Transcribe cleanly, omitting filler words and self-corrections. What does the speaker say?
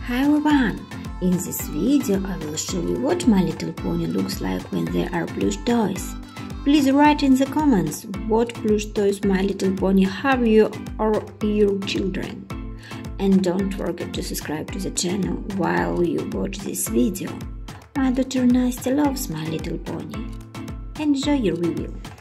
Hi everyone! In this video I will show you what My Little Pony looks like when there are plush toys. Please write in the comments what plush toys My Little Pony have you or your children. And don't forget to subscribe to the channel while you watch this video. My daughter Nastya loves My Little Pony. Enjoy your review!